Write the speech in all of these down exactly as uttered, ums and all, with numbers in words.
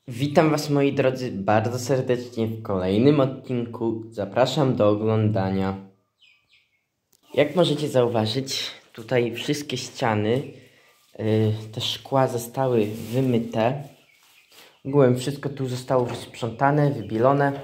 Witam Was, moi drodzy, bardzo serdecznie w kolejnym odcinku. Zapraszam do oglądania. Jak możecie zauważyć, tutaj wszystkie ściany, yy, te szkła zostały wymyte. Ogółem wszystko tu zostało wysprzątane, wybielone.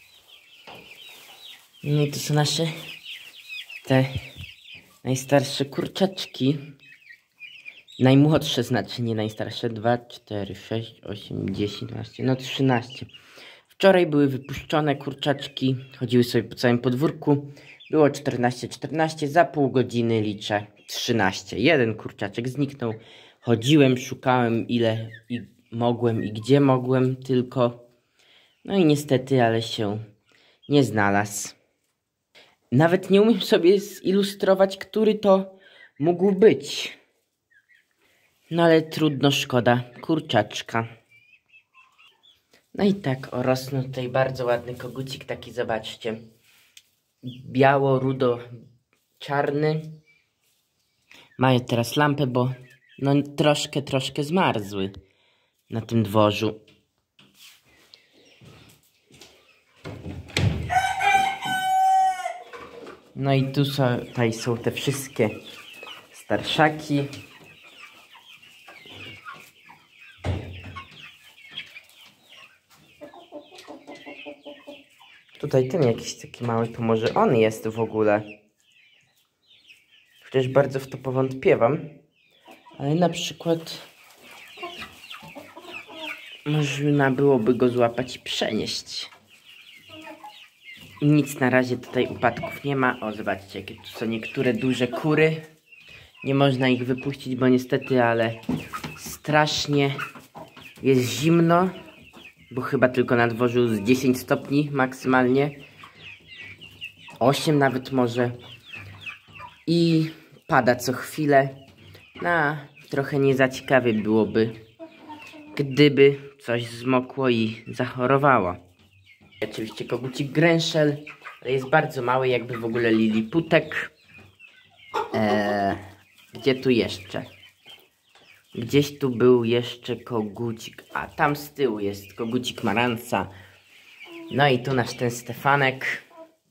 No i to są nasze te najstarsze kurczaczki. Najmłodsze, znaczy nie najstarsze, dwa, cztery, sześć, osiem, dziesięć, dwanaście, no trzynaście. Wczoraj były wypuszczone kurczaczki, chodziły sobie po całym podwórku. Było czternaście, czternaście, za pół godziny liczę trzynaście. Jeden kurczaczek zniknął. Chodziłem, szukałem ile i mogłem i gdzie mogłem tylko. No i niestety, ale się nie znalazł. Nawet nie umiem sobie zilustrować, który to mógł być. No ale trudno, szkoda kurczaczka. No i tak, o, rosną tutaj bardzo ładny kogucik, taki zobaczcie. Biało, rudo, czarny. Mają teraz lampę, bo no troszkę, troszkę zmarzły na tym dworzu. No i tu są, tutaj są te wszystkie starszaki. Tutaj ten jakiś taki mały, to może on jest w ogóle. Chociaż bardzo w to powątpiewam. Ale na przykład można byłoby go złapać i przenieść. Nic na razie tutaj upadków nie ma. O, zobaczcie, jakie tu są niektóre duże kury. Nie można ich wypuścić, bo niestety, ale strasznie jest zimno. Bo chyba tylko na dworzu z dziesięć stopni maksymalnie. osiem nawet może. I pada co chwilę. No, trochę nie za ciekawie byłoby, gdyby coś zmokło i zachorowało. Oczywiście kogucik gręszel, ale jest bardzo mały, jakby w ogóle liliputek. Eee, gdzie tu jeszcze? Gdzieś tu był jeszcze kogucik, a tam z tyłu jest kogucik Maransa. No i tu nasz ten Stefanek.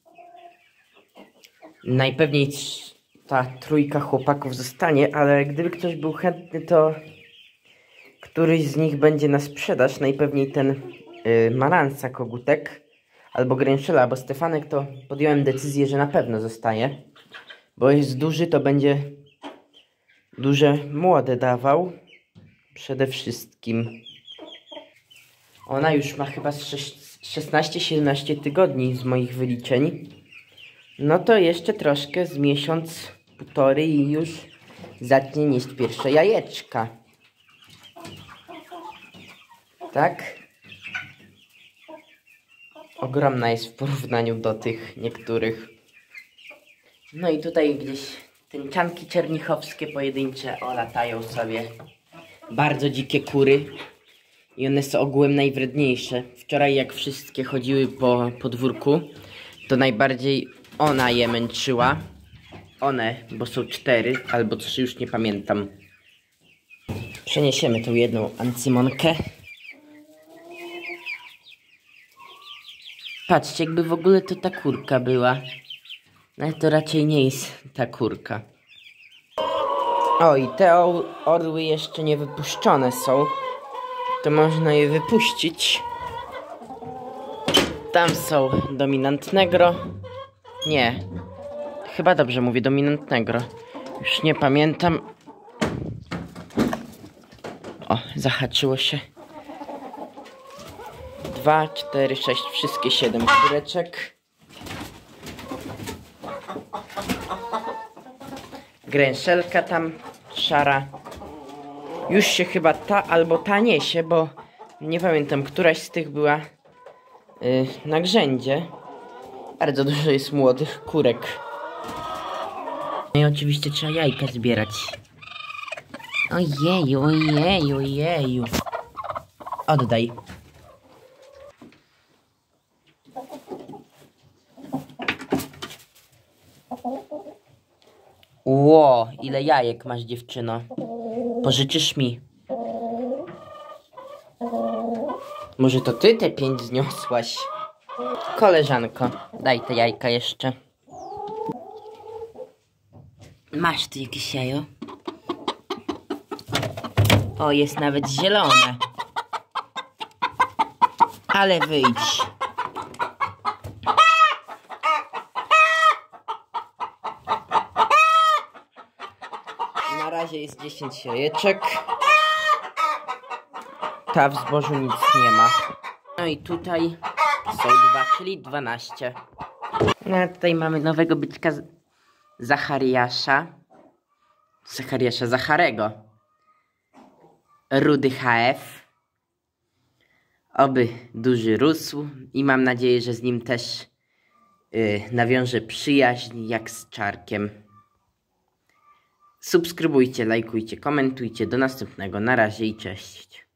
Najpewniej ta trójka chłopaków zostanie, ale gdyby ktoś był chętny, to któryś z nich będzie na sprzedaż. Najpewniej ten yy, Maransa kogutek, albo Gręszela, bo Stefanek to podjąłem decyzję, że na pewno zostaje. Bo jest duży, to będzie duże młode dawał. Przede wszystkim. Ona już ma chyba szesnaście siedemnaście tygodni z moich wyliczeń. No to jeszcze troszkę, z miesiąc, półtory i już zacznie nieść pierwsze jajeczka. Tak? Ogromna jest w porównaniu do tych niektórych. No i tutaj gdzieś tęczanki czernichowskie pojedyncze, o, latają sobie. Bardzo dzikie kury. I one są ogółem najwredniejsze. Wczoraj jak wszystkie chodziły po podwórku, to najbardziej ona je męczyła. One, bo są cztery albo trzy, już nie pamiętam. Przeniesiemy tą jedną ancymonkę. Patrzcie, jakby w ogóle to ta kurka była. Ale to raczej nie jest ta kurka. O, i te orły jeszcze nie wypuszczone są. To można je wypuścić. Tam są dominantnego. Nie. Chyba dobrze mówię, dominantnego. Już nie pamiętam. O, zahaczyło się. Dwa, cztery, sześć, wszystkie siedem kureczek. Gręszelka tam szara. Już się chyba ta albo ta niesie, bo nie pamiętam, któraś z tych była yy, na grzędzie. Bardzo dużo jest młodych kurek. No i oczywiście trzeba jajka zbierać. Ojeju, ojeju, ojeju. Oddaj. Ło, ile jajek masz, dziewczyno. Pożyczysz mi. Może to ty te pięć zniosłaś? Koleżanko, daj te jajka jeszcze. Masz tu jakieś jajo? O, jest nawet zielone. Ale wyjdź. Na razie jest dziesięć jajeczek. Ta w zbożu nic nie ma. No i tutaj są dwa, czyli dwanaście. No a tutaj mamy nowego byczka z Zachariasza. Zachariasza Zacharego. Rudy H F. Oby duży rósł i mam nadzieję, że z nim też yy, nawiążę przyjaźń jak z Czarkiem. Subskrybujcie, lajkujcie, komentujcie. Do następnego. Na razie i cześć.